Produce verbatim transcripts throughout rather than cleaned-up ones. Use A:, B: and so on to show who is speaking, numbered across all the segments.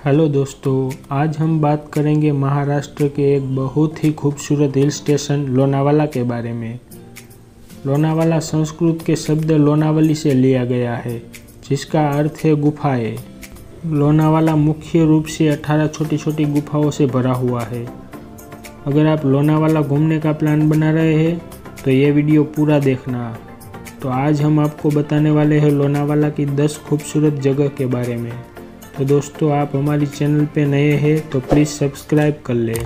A: Hello दोस्तों, आज हम बात करेंगे महाराष्ट्र के एक बहुत ही खूबसूरत हिल स्टेशन लोनावाला के बारे में। लोनावाला संस्कृत के शब्द लोनावली से लिया गया है, जिसका अर्थ है गुफाएं। लोनावाला मुख्य रूप से अठारह छोटी छोटी गुफाओं से भरा हुआ है। अगर आप लोनावाला घूमने का प्लान बना रहे हैं तो ये वीडियो पूरा देखना। तो आज हम आपको बताने वाले हैं लोनावाला की दस खूबसूरत जगह के बारे में। तो दोस्तों, आप हमारी चैनल पे नए हैं तो प्लीज़ सब्सक्राइब कर लें।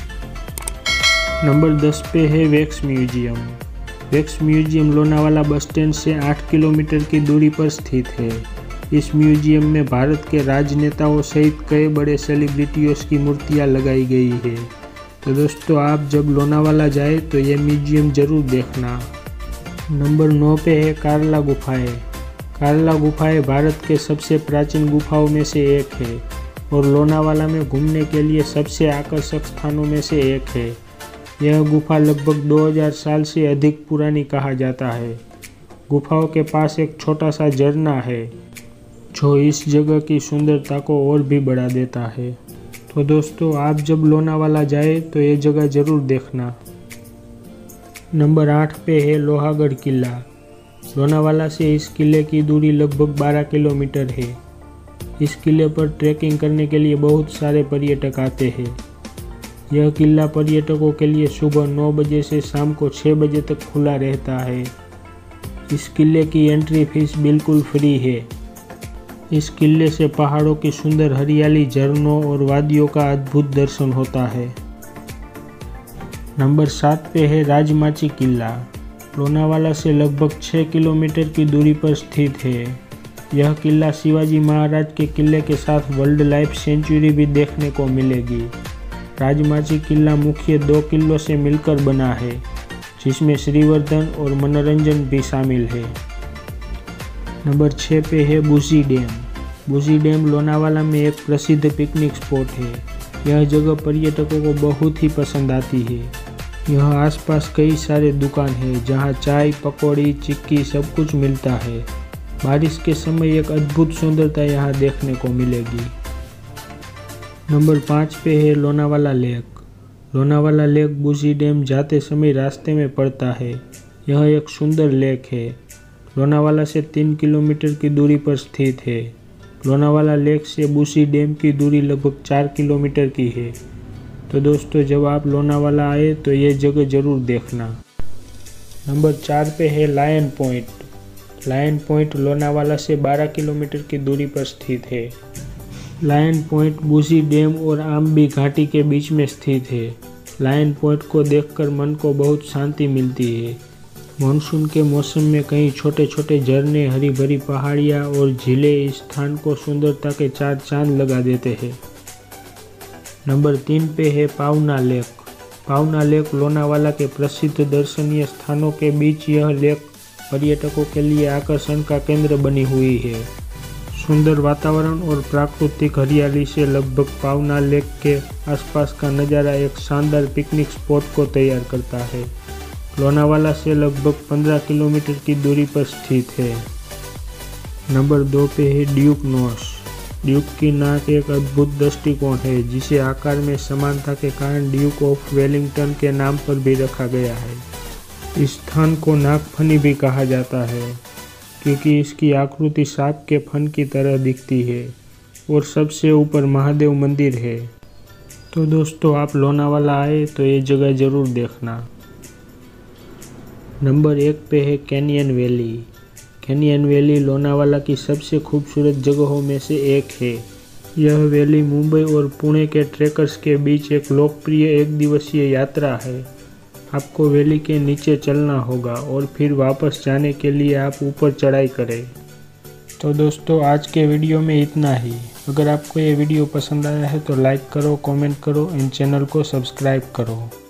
A: नंबर दस पे है wax museum. Wax museum Lonavala bus stand से आठ किलोमीटर की दूरी पर स्थित है। इस म्यूजियम में भारत के राजनेताओं सहित कई बड़े सेलिब्रिटियों की मूर्तियां लगाई गई है। तो दोस्तों, आप जब लोनावाला जाए तो ये म्यूजियम ज़रूर देखना। नंबर नौ पे है कार्ला गुफाएं। कार्ला गुफाएं भारत के सबसे प्राचीन गुफाओं में से एक है और लोनावाला में घूमने के लिए सबसे आकर्षक स्थानों में से एक है। यह गुफा लगभग दो हज़ार साल से अधिक पुरानी कहा जाता है। गुफाओं के पास एक छोटा सा झरना है, जो इस जगह की सुंदरता को और भी बढ़ा देता है। तो दोस्तों, आप जब लोनावाला जाए तो ये जगह ज़रूर देखना। नंबर आठ पे है लोहागढ़ किला। लोनावाला से इस किले की दूरी लगभग बारह किलोमीटर है। इस किले पर ट्रैकिंग करने के लिए बहुत सारे पर्यटक आते हैं। यह किला पर्यटकों के लिए सुबह नौ बजे से शाम को छः बजे तक खुला रहता है। इस किले की एंट्री फीस बिल्कुल फ्री है। इस किले से पहाड़ों की सुंदर हरियाली, झरनों और वादियों का अद्भुत दर्शन होता है। नंबर सात पे है राजमाची किला। लोनावाला से लगभग छः किलोमीटर की दूरी पर स्थित है। यह किला शिवाजी महाराज के किले के साथ वाइल्ड लाइफ सेंचुरी भी देखने को मिलेगी। राजमाची किला मुख्य दो किलों से मिलकर बना है, जिसमें श्रीवर्धन और मनोरंजन भी शामिल है। नंबर छः पे है बुशी डैम। बुशी डैम लोनावाला में एक प्रसिद्ध पिकनिक स्पॉट है। यह जगह पर्यटकों को बहुत ही पसंद आती है। यहाँ आसपास कई सारे दुकान हैं, जहाँ चाय, पकौड़ी, चिक्की सब कुछ मिलता है। बारिश के समय एक अद्भुत सुंदरता यहाँ देखने को मिलेगी। नंबर पाँच पे है Lonavala lake. Lonavala lake Bhushi dam जाते समय रास्ते में पड़ता है। यह एक सुंदर लेक है। लोनावाला से तीन किलोमीटर की दूरी पर स्थित है। लोनावाला लेक से बुशी डैम की दूरी लगभग चार किलोमीटर की है। तो दोस्तों, जब आप लोनावाला आए तो ये जगह ज़रूर देखना। नंबर चार पे है lion point. Lion point Lonavala से बारह किलोमीटर की दूरी पर स्थित है। लायन पॉइंट बुशी डैम और आम्बी घाटी के बीच में स्थित है। लायन पॉइंट को देखकर मन को बहुत शांति मिलती है। मानसून के मौसम में कई छोटे छोटे झरने, हरी भरी पहाड़ियाँ और झीलें इस स्थान को सुंदरता के चार चांद लगा देते हैं। नंबर तीन पे है पावना लेक। पावना लेक लोनावाला के प्रसिद्ध दर्शनीय स्थानों के बीच यह लेक पर्यटकों के लिए आकर्षण का केंद्र बनी हुई है। सुंदर वातावरण और प्राकृतिक हरियाली से लगभग पावना लेक के आसपास का नज़ारा एक शानदार पिकनिक स्पॉट को तैयार करता है। लोनावाला से लगभग पंद्रह किलोमीटर की दूरी पर स्थित है। नंबर दो पे है ड्यूक नोस। ड्यूक की नाक एक अद्भुत दृष्टिकोण है, जिसे आकार में समानता के कारण ड्यूक ऑफ वेलिंगटन के नाम पर भी रखा गया है। इस स्थान को नागफनी भी कहा जाता है, क्योंकि इसकी आकृति सांप के फन की तरह दिखती है और सबसे ऊपर महादेव मंदिर है। तो दोस्तों, आप लोनावाला आए तो ये जगह ज़रूर देखना। नंबर एक पे है canyon valley. Canyon valley Lonavala की सबसे खूबसूरत जगहों में से एक है। यह वैली मुंबई और पुणे के ट्रैकर्स के बीच एक लोकप्रिय एक दिवसीय यात्रा है। आपको वैली के नीचे चलना होगा और फिर वापस जाने के लिए आप ऊपर चढ़ाई करें। तो दोस्तों, आज के वीडियो में इतना ही। अगर आपको ये वीडियो पसंद आया है तो लाइक करो, कमेंट करो एंड चैनल को सब्सक्राइब करो।